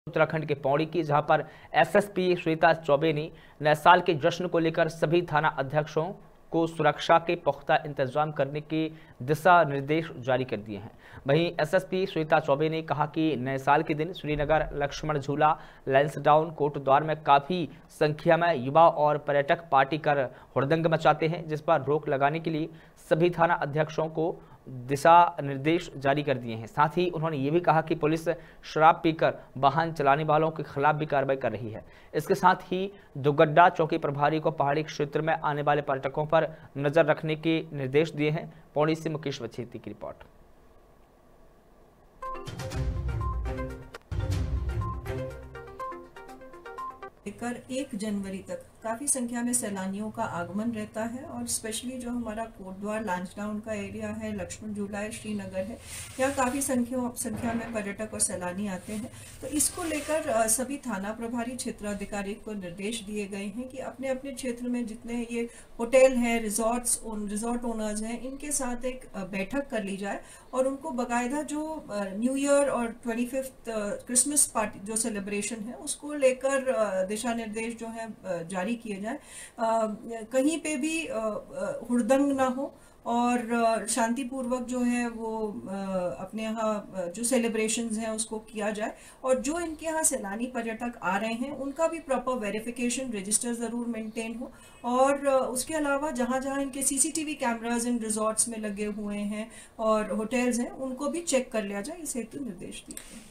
उत्तराखंड के पौड़ी की, जहां पर एसएसपी श्वेता चौबे ने नए साल के जश्न को लेकर सभी थाना अध्यक्षों को सुरक्षा के पुख्ता इंतजाम करने के दिशा निर्देश जारी कर दिए हैं। वहीं एसएसपी श्वेता चौबे ने कहा कि नए साल के दिन श्रीनगर लक्ष्मण झूला, लैंसडाउन, कोटद्वार में काफ़ी संख्या में युवा और पर्यटक पार्टी कर हुड़दंग मचाते हैं, जिस पर रोक लगाने के लिए सभी थाना अध्यक्षों को दिशा निर्देश जारी कर दिए हैं। साथ ही उन्होंने ये भी कहा कि पुलिस शराब पीकर वाहन चलाने वालों के खिलाफ भी कार्रवाई कर रही है। इसके साथ ही दुगड्डा चौकी प्रभारी को पहाड़ी क्षेत्र में आने वाले पर्यटकों पर नजर रखने के निर्देश दिए हैं। पौड़ी से मुकेश वछेती की रिपोर्ट। लेकर 1 जनवरी तक काफ़ी संख्या में सैलानियों का आगमन रहता है और स्पेशली जो हमारा कोटद्वार लैंसडाउन का एरिया है, लक्ष्मण झूला है, श्रीनगर है, यहाँ काफ़ी संख्या में पर्यटक और सैलानी आते हैं। तो इसको लेकर सभी थाना प्रभारी क्षेत्राधिकारी को निर्देश दिए गए हैं कि अपने अपने क्षेत्र में जितने ये होटल हैं, रिजॉर्ट ओनर्स हैं, इनके साथ एक बैठक कर ली जाए और उनको बाकायदा जो न्यू ईयर और 25th क्रिसमस पार्टी जो सेलिब्रेशन है उसको लेकर दिशा निर्देश जो है जारी किए जाए। कहीं पे भी हुड़दंग ना हो और शांतिपूर्वक जो है वो अपने यहाँ जो सेलिब्रेशंस हैं उसको किया जाए और जो इनके यहाँ सैलानी पर्यटक आ रहे हैं उनका भी प्रॉपर वेरिफिकेशन रजिस्टर ज़रूर मेंटेन हो और उसके अलावा जहाँ जहाँ इनके सीसीटीवी कैमराज इन रिजॉर्ट्स में लगे हुए हैं और होटल्स हैं उनको भी चेक कर लिया जाए, इस हेतु निर्देश दिए।